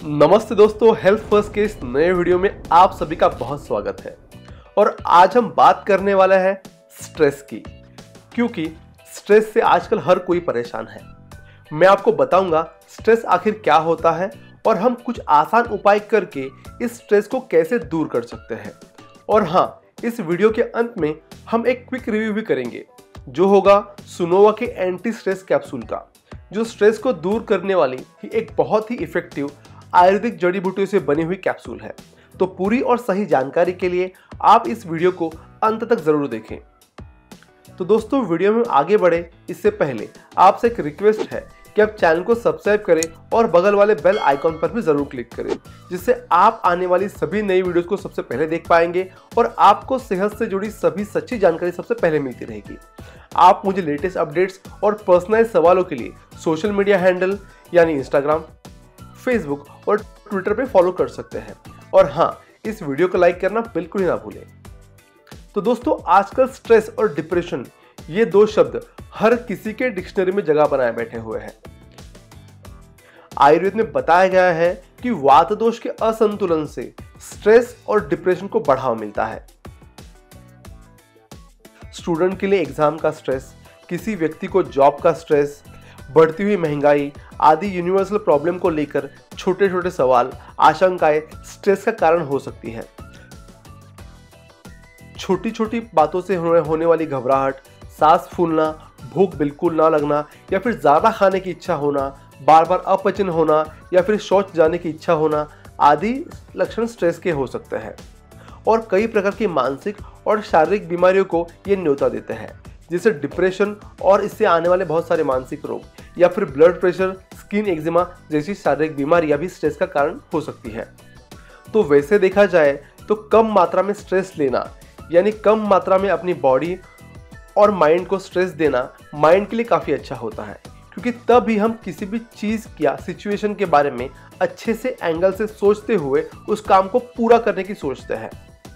नमस्ते दोस्तों, health first के इस नए वीडियो में आप सभी का बहुत स्वागत है। और आज हम बात करने वाले हैं स्ट्रेस की, क्योंकि स्ट्रेस से आजकल हर कोई परेशान है। मैं आपको बताऊंगा स्ट्रेस आखिर क्या होता है और हम कुछ आसान उपाय करके इस स्ट्रेस को कैसे दूर कर सकते हैं। और हाँ, इस वीडियो के अंत में हम एक क्विक रिव्यू भी करेंगे, जो होगा सुनोवा के एंटी स्ट्रेस कैप्सूल का, जो स्ट्रेस को दूर करने वाली ही एक बहुत ही इफेक्टिव आयुर्वेदिक जड़ी बूटियों से बनी हुई कैप्सूल है। तो पूरी और सही जानकारी के लिए आप इस वीडियो को अंत तक जरूर देखें। तो दोस्तों, वीडियो में आगे बढ़े इससे पहले आपसे एक रिक्वेस्ट है कि आप चैनल को सब्सक्राइब करें और बगल वाले बेल आइकॉन पर भी जरूर क्लिक करें, जिससे आप आने वाली सभी नई वीडियोस को सबसे पहले देख पाएंगे और आपको सेहत से जुड़ी सभी सच्ची जानकारी सबसे पहले मिलती रहेगी। आप मुझे लेटेस्ट अपडेट्स और पर्सनलाइज सवालों के लिए सोशल मीडिया हैंडल यानी इंस्टाग्राम, फेसबुक और ट्विटर पे फॉलो कर सकते हैं। और हाँ, इस वीडियो को लाइक करना बिल्कुल ही ना भूलें। तो दोस्तों, आजकल स्ट्रेस और डिप्रेशन ये दो शब्द हर किसी के डिक्शनरी में जगह बनाए बैठे हुए हैं। आयुर्वेद में बताया गया है कि वात दोष के असंतुलन से स्ट्रेस और डिप्रेशन को बढ़ावा मिलता है। स्टूडेंट के लिए एग्जाम का स्ट्रेस, किसी व्यक्ति को जॉब का स्ट्रेस, बढ़ती हुई महंगाई आदि यूनिवर्सल प्रॉब्लम को लेकर छोटे छोटे सवाल, आशंकाएं स्ट्रेस का कारण हो सकती है। छोटी छोटी बातों से होने वाली घबराहट, सांस फूलना, भूख बिल्कुल ना लगना या फिर ज्यादा खाने की इच्छा होना, बार बार अपचन होना या फिर शौच जाने की इच्छा होना आदि लक्षण स्ट्रेस के हो सकते हैं। और कई प्रकार की मानसिक और शारीरिक बीमारियों को ये न्योता देते हैं, जैसे डिप्रेशन और इससे आने वाले बहुत सारे मानसिक रोग या फिर ब्लड प्रेशर, स्किन एक्जिमा जैसी शारीरिक बीमारियां भी स्ट्रेस का कारण हो सकती है। तो वैसे देखा जाए तो कम मात्रा में स्ट्रेस लेना, यानी कम मात्रा में अपनी बॉडी और माइंड को स्ट्रेस देना माइंड के लिए काफ़ी अच्छा होता है, क्योंकि तब ही हम किसी भी चीज़ या सिचुएशन के बारे में अच्छे से एंगल से सोचते हुए उस काम को पूरा करने की सोचते हैं।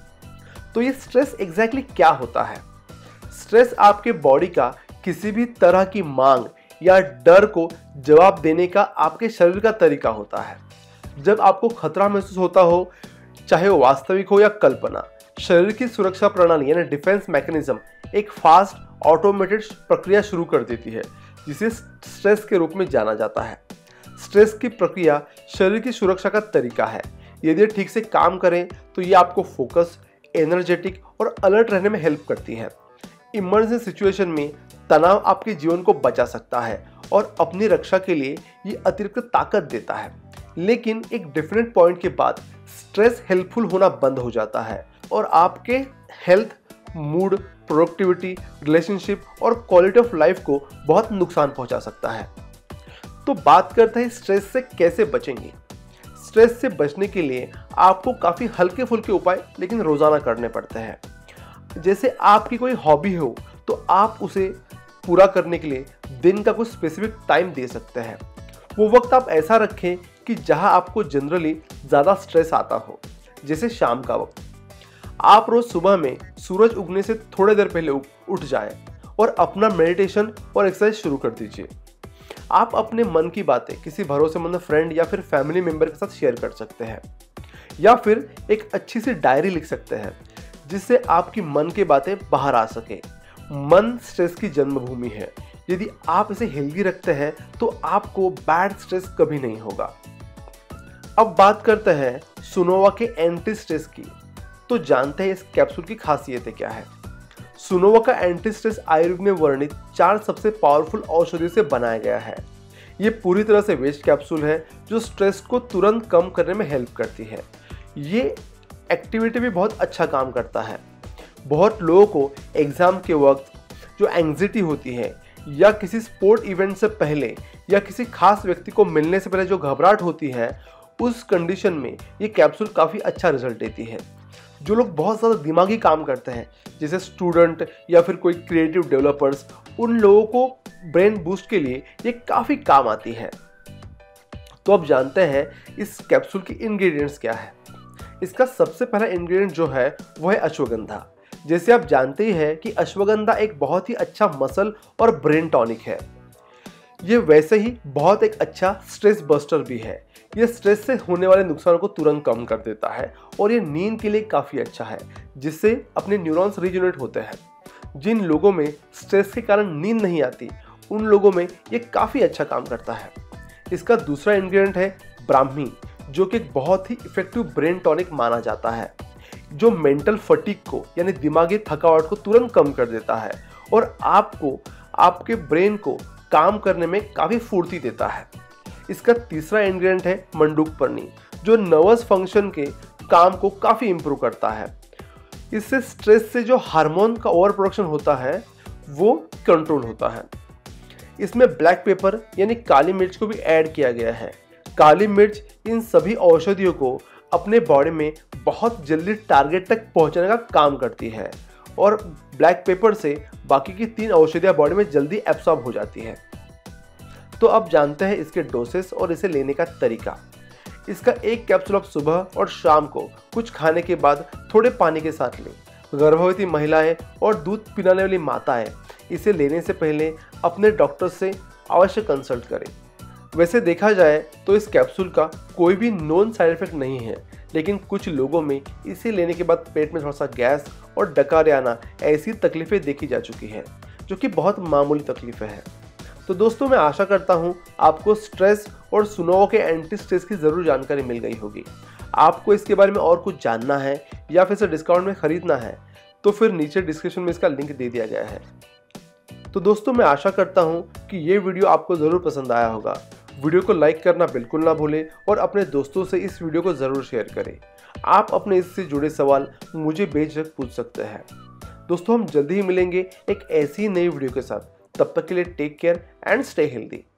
तो ये स्ट्रेस एग्जैक्टली क्या होता है? स्ट्रेस आपके बॉडी का किसी भी तरह की मांग या डर को जवाब देने का आपके शरीर का तरीका होता है। जब आपको खतरा महसूस होता हो, चाहे वो वास्तविक हो या कल्पना, शरीर की सुरक्षा प्रणाली यानी डिफेंस मैकेनिज्म एक फास्ट ऑटोमेटेड प्रक्रिया शुरू कर देती है, जिसे स्ट्रेस के रूप में जाना जाता है। स्ट्रेस की प्रक्रिया शरीर की सुरक्षा का तरीका है। यदि ठीक से काम करें तो ये आपको फोकस, एनर्जेटिक और अलर्ट रहने में हेल्प करती है। इमरजेंसी सिचुएशन में तनाव आपके जीवन को बचा सकता है और अपनी रक्षा के लिए ये अतिरिक्त ताकत देता है। लेकिन एक डेफिनेट पॉइंट के बाद स्ट्रेस हेल्पफुल होना बंद हो जाता है और आपके हेल्थ, मूड, प्रोडक्टिविटी, रिलेशनशिप और क्वालिटी ऑफ लाइफ को बहुत नुकसान पहुंचा सकता है। तो बात करते हैं स्ट्रेस से कैसे बचेंगे। स्ट्रेस से बचने के लिए आपको काफ़ी हल्के फुल्के उपाय लेकिन रोज़ाना करने पड़ते हैं। जैसे आपकी कोई हॉबी हो तो आप उसे पूरा करने के लिए दिन का कुछ स्पेसिफिक टाइम दे सकते हैं। वो वक्त आप ऐसा रखें कि जहां आपको जनरली ज़्यादा स्ट्रेस आता हो, जैसे शाम का वक्त। आप रोज़ सुबह में सूरज उगने से थोड़ी देर पहले उठ जाएं और अपना मेडिटेशन और एक्सरसाइज शुरू कर दीजिए। आप अपने मन की बातें किसी भरोसेमंद फ्रेंड या फिर फैमिली मेंबर के साथ शेयर कर सकते हैं, या फिर एक अच्छी सी डायरी लिख सकते हैं, जिससे आपकी मन की बातें बाहर आ सके। मन स्ट्रेस की जन्मभूमि है। यदि आप इसे हेल्दी रखते हैं तो आपको बैड स्ट्रेस कभी नहीं होगा। अब बात करते हैं सुनोवा के एंटी स्ट्रेस की। तो जानते हैं इस कैप्सूल की खासियतें क्या है। सुनोवा का एंटी स्ट्रेस आयुर्वेद में वर्णित 4 सबसे पावरफुल औषधियों से बनाया गया है। ये पूरी तरह से वेस्ट कैप्सूल है, जो स्ट्रेस को तुरंत कम करने में हेल्प करती है। ये एक्टिविटी भी बहुत अच्छा काम करता है। बहुत लोगों को एग्जाम के वक्त जो एंग्जाइटी होती है, या किसी स्पोर्ट इवेंट से पहले, या किसी खास व्यक्ति को मिलने से पहले जो घबराहट होती है, उस कंडीशन में ये कैप्सूल काफ़ी अच्छा रिजल्ट देती है। जो लोग बहुत ज़्यादा दिमागी काम करते हैं, जैसे स्टूडेंट या फिर कोई क्रिएटिव डेवलपर्स, उन लोगों को ब्रेन बूस्ट के लिए ये काफ़ी काम आती है। तो अब जानते हैं इस कैप्सूल की इंग्रेडिएंट्स क्या है। इसका सबसे पहला इंग्रेडिएंट जो है वो है अश्वगंधा। जैसे आप जानते ही हैं कि अश्वगंधा एक बहुत ही अच्छा मसल और ब्रेन टॉनिक है। ये वैसे ही बहुत एक अच्छा स्ट्रेस बस्टर भी है, ये स्ट्रेस से होने वाले नुकसान को तुरंत कम कर देता है और ये नींद के लिए काफ़ी अच्छा है, जिससे अपने न्यूरॉन्स रीजनरेट होते हैं। जिन लोगों में स्ट्रेस के कारण नींद नहीं आती, उन लोगों में ये काफ़ी अच्छा काम करता है। इसका दूसरा इंग्रेडिएंट है ब्राह्मी, जो कि एक बहुत ही इफेक्टिव ब्रेन टॉनिक माना जाता है, जो मेंटल फटीग को यानी दिमागी थकावट को तुरंत कम कर देता है और आपको आपके ब्रेन को काम करने में काफ़ी फुर्ती देता है। इसका तीसरा इंग्रेडिएंट है मंडूकपर्णी, जो नर्वस फंक्शन के काम को काफ़ी इम्प्रूव करता है। इससे स्ट्रेस से जो हार्मोन का ओवर प्रोडक्शन होता है वो कंट्रोल होता है। इसमें ब्लैक पेपर यानी काली मिर्च को भी ऐड किया गया है। काली मिर्च इन सभी औषधियों को अपने बॉडी में बहुत जल्दी टारगेट तक पहुंचाने का काम करती है और ब्लैक पेपर से बाकी की 3 औषधियाँ बॉडी में जल्दी एब्सॉर्ब हो जाती है। तो अब जानते हैं इसके डोसेस और इसे लेने का तरीका। इसका 1 कैप्सूल आप सुबह और शाम को कुछ खाने के बाद थोड़े पानी के साथ लें। गर्भवती महिलाएं और दूध पिलाने वाली माताएं इसे लेने से पहले अपने डॉक्टर से अवश्य कंसल्ट करें। वैसे देखा जाए तो इस कैप्सूल का कोई भी नॉन साइड इफेक्ट नहीं है, लेकिन कुछ लोगों में इसे लेने के बाद पेट में थोड़ा सा गैस और डकार आना ऐसी तकलीफें देखी जा चुकी हैं, जो कि बहुत मामूली तकलीफें हैं। तो दोस्तों, मैं आशा करता हूँ आपको स्ट्रेस और सुनोवो के एंटी स्ट्रेस की ज़रूर जानकारी मिल गई होगी। आपको इसके बारे में और कुछ जानना है या फिर इसे डिस्काउंट में ख़रीदना है तो फिर नीचे डिस्क्रिप्शन में इसका लिंक दे दिया गया है। तो दोस्तों, मैं आशा करता हूँ कि ये वीडियो आपको ज़रूर पसंद आया होगा। वीडियो को लाइक करना बिल्कुल ना भूलें और अपने दोस्तों से इस वीडियो को ज़रूर शेयर करें। आप अपने इससे जुड़े सवाल मुझे बेझिझक पूछ सकते हैं। दोस्तों, हम जल्दी ही मिलेंगे एक ऐसी नई वीडियो के साथ। तब तक के लिए take care and stay healthy.